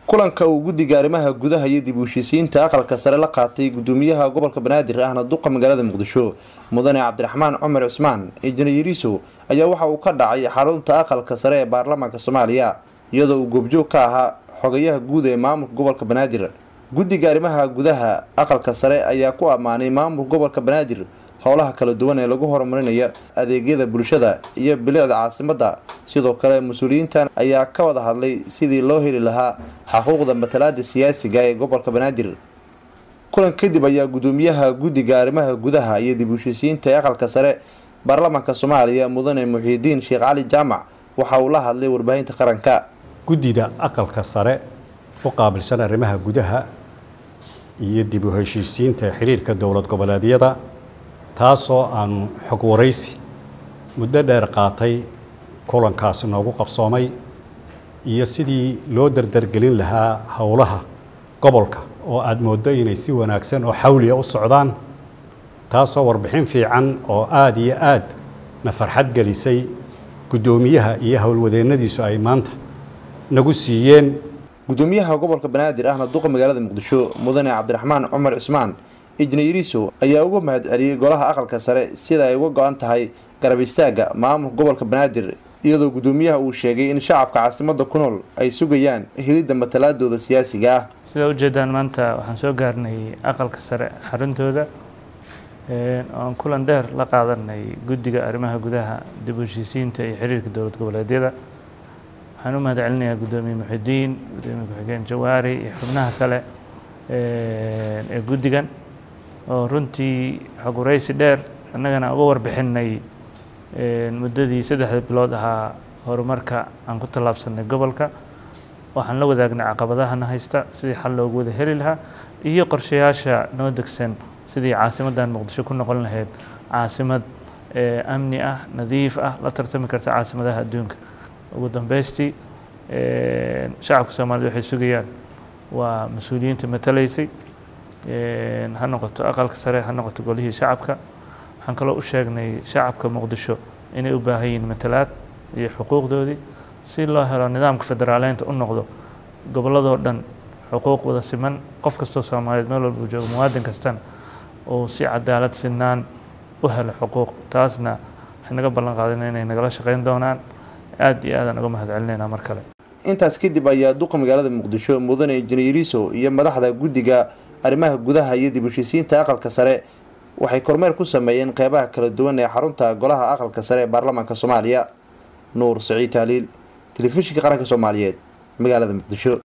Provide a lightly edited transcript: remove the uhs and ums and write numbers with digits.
kulanka uu guddiga arrimaha gudaha iyo dib u heshiisiinta aqalka sare la qaatay gudoomiyaha gobolka Banaadir ahna duqa magaalada Muqdisho mudane Cabdiraxmaan Cumar Cusmaan injineer Yariso ayaa waxa uu ka dhacay xarunta aqalka sare ee baarlamaanka Soomaaliya iyadoo uu goobjoog ka ahaa xogayaha guud ee maamulka gobolka Banaadir. guddiga arrimaha gudaha aqalka sare ayaa ku amaanay maamulka gobolka Banaadir howlaha kala duwan ee lagu horumarinayo adeegyada bulshada iyo bilicda caasimadda. sidoo kale mas'uuliyiintan ayaa ka wada hadlay sidii loo heli lahaa xuquuqda matalaadda siyaasiga ee gobolka Banaadir. kulan kadib ayaa gudoomiyaha guddiga arrimaha gudaha iyo dib u heshiisiinta aqalka sare baarlamaanka Soomaaliya mudane Muxiidiin Sheekh Cali Jaamac waxa uu la hadlay warbaahinta qaranka. guddiga aqalka sare u qaabilsan arrimaha gudaha iyo dib u heshiisiinta xiriirka dowlad goboleedyada taasoo aan xog waraysi muddo dheer qaatay kulankaas noogu qabsoomay iyo sidii loo dardargelin lahaa howlaha gobolka oo aad moodo inay si wanaagsan oo xawliya u socdaan taasoo warbixin fiican oo aad iyo aad na farxad gelisay gudoomiyaha iyo howlwadeennadiisu ay maanta nagu siiyeen. gudoomiyaha gobolka Banaadir ahna duqa magaalada Muqdisho mudane Cabdiraxmaan Cumar Cusmaan injineer Yariso ayaa uga mahadceliyay golaha aqalka sare sida ay uga go'an tahay garab istaaga maamulka gobolka Banaadir iyadoo gudoomiyaha uu sheegay in shacabka caasimadda ku nool ay sugayaan helidda matalaadooda siyaasiga ah. sida ujeedaan maanta waxaan soo gaarnay aqalka sare xaruntooda aan kulan dheer la qaadanay guddiga arrimaha gudaha dib u heshiisiinta iyo xiriirka dowlad goboleedyada. waxaan u mahadcelinayaa gudoomiye Muxiidiin, gudoomiye ku-xigeen Jawaari iyo xubnaha kale ee guddigan oo runtii xog waraysi dheer annagana uga warbixinay muddadii 3 bilood ahaa horumarka aan ku tallaabsanay gobolka. waxaan la wadaagnay caqabadahana haysta sidii xal loogu wada heli lahaa iyo qorshayaasha noo degsan sidii caasimaddan Muqdisho ku noqon lahayd caasimad amni ah, nadiif ah, la tartami karta caasimadaha adduunka. ugu dambeystii shacabka Soomaaliyeed waxay sugayaan waa mas'uuliyiinta matalaysay ha noqoto aqalka sare ha noqoto golihii shacabka. waxaan kaloo u sheegnay shacabka Muqdisho inay u baahan yihiin matalaad iyo xuquuqdoodii si loo helo nidaamka federaaleynta u noqdo gobolladoo dhan xuquuq wada siman qof kastoo Soomaaliyeed meel walba joogo muwaadin kastana oo si cadaalad sinaan u helo xuquuq. taasna waxay naga ballan qaadeen inay nagala shaqeyn doonaan. aad iyo aad aan uga mahadcelinaynaa mar kale. intaas kadib ayaa duqa magaalada Muqdisho mudane injineer Yariso iyo madaxda guddiga arrimaha gudaha iyo dib u heshiisiinta aqalka sare waxay kormeer ku sameeyeen qeybaha kala duwan ee xarunta golaha aqalka sare ee baarlamaanka Soomaaliya. Nuur Saciid Taaliil, telefishinka qaranka Soomaaliyeed, magaalada Muqdisho.